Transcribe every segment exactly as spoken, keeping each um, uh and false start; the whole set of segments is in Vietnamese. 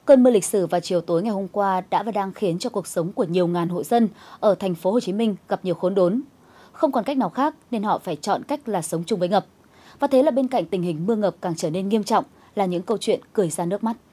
Cơn mưa lịch sử vào chiều tối ngày hôm qua đã và đang khiến cho cuộc sống của nhiều ngàn hộ dân ở thành phố Hồ Chí Minh gặp nhiều khốn đốn. Không còn cách nào khác nên họ phải chọn cách là sống chung với ngập. Và thế là bên cạnh tình hình mưa ngập càng trở nên nghiêm trọng là những câu chuyện cười ra nước mắt.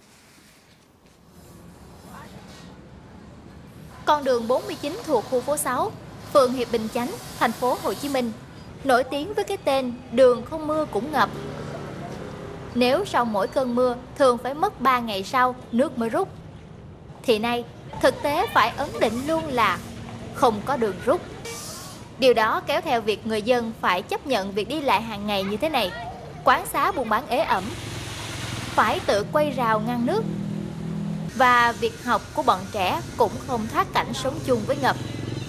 Con đường bốn mươi chín thuộc khu phố sáu, phường Hiệp Bình Chánh, thành phố Hồ Chí Minh, nổi tiếng với cái tên đường không mưa cũng ngập. Nếu sau mỗi cơn mưa thường phải mất ba ngày sau nước mới rút, thì nay thực tế phải ấn định luôn là không có đường rút. Điều đó kéo theo việc người dân phải chấp nhận việc đi lại hàng ngày như thế này. Quán xá buôn bán ế ẩm, phải tự quay rào ngăn nước. Và việc học của bọn trẻ cũng không thoát cảnh sống chung với ngập.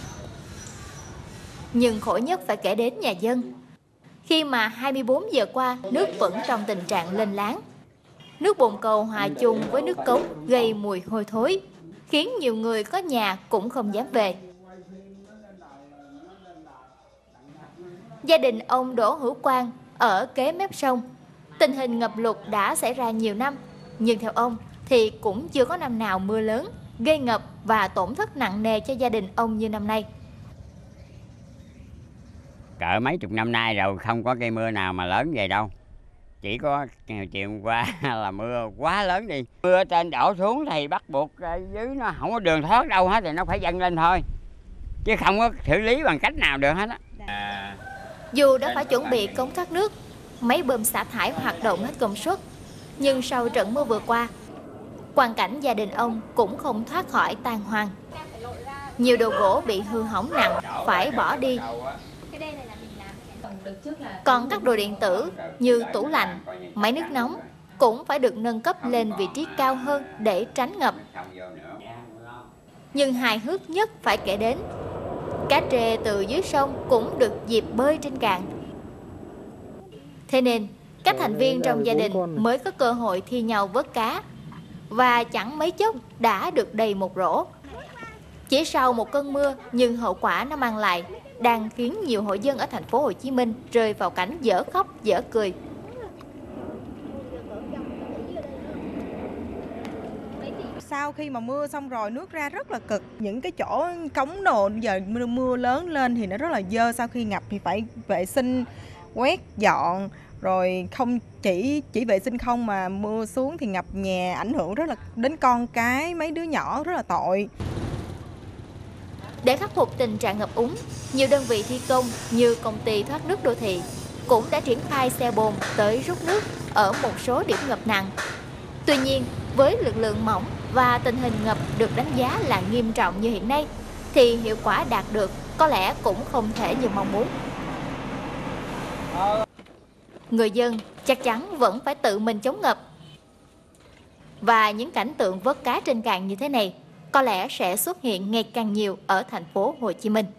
Nhưng khổ nhất phải kể đến nhà dân, khi mà hai mươi bốn giờ qua nước vẫn trong tình trạng lênh láng. Nước bồn cầu hòa chung với nước cống gây mùi hôi thối, khiến nhiều người có nhà cũng không dám về. Gia đình ông Đỗ Hữu Quang ở kế mép sông, tình hình ngập lụt đã xảy ra nhiều năm, nhưng theo ông thì cũng chưa có năm nào mưa lớn gây ngập và tổn thất nặng nề cho gia đình ông như năm nay. Cỡ mấy chục năm nay rồi không có cây mưa nào mà lớn vậy đâu. Chỉ có chiều hôm qua là mưa quá lớn đi. Mưa trên đổ xuống thì bắt buộc dưới nó không có đường thoát đâu hết thì nó phải dâng lên thôi. Chứ không có xử lý bằng cách nào được hết á. À, Dù đã phải chuẩn bị cống thoát nước, máy bơm xả thải hoạt động hết công suất, nhưng sau trận mưa vừa qua, hoàn cảnh gia đình ông cũng không thoát khỏi tàn hoang. Nhiều đồ gỗ bị hư hỏng nặng phải bỏ đi. Còn các đồ điện tử như tủ lạnh, máy nước nóng cũng phải được nâng cấp lên vị trí cao hơn để tránh ngập. Nhưng hài hước nhất phải kể đến, cá trê từ dưới sông cũng được dịp bơi trên cạn. Thế nên, các thành viên trong gia đình mới có cơ hội thi nhau vớt cá. Và chẳng mấy chốc đã được đầy một rổ. Chỉ sau một cơn mưa nhưng hậu quả nó mang lại đang khiến nhiều hộ dân ở thành phố Hồ Chí Minh rơi vào cảnh dở khóc dở cười. Sau khi mà mưa xong rồi nước ra rất là cực. Những cái chỗ cống đồ giờ mưa, mưa lớn lên thì nó rất là dơ. Sau khi ngập thì phải vệ sinh, quét dọn. Rồi không chỉ chỉ vệ sinh không mà mưa xuống thì ngập nhà, ảnh hưởng rất là đến con cái, mấy đứa nhỏ rất là tội. Để khắc phục tình trạng ngập úng, nhiều đơn vị thi công như công ty thoát nước đô thị cũng đã triển khai xe bồn tới rút nước ở một số điểm ngập nặng. Tuy nhiên, với lực lượng mỏng và tình hình ngập được đánh giá là nghiêm trọng như hiện nay, thì hiệu quả đạt được có lẽ cũng không thể như mong muốn. Người dân chắc chắn vẫn phải tự mình chống ngập. Và những cảnh tượng vớt cá trên cạn như thế này có lẽ sẽ xuất hiện ngày càng nhiều ở thành phố Hồ Chí Minh.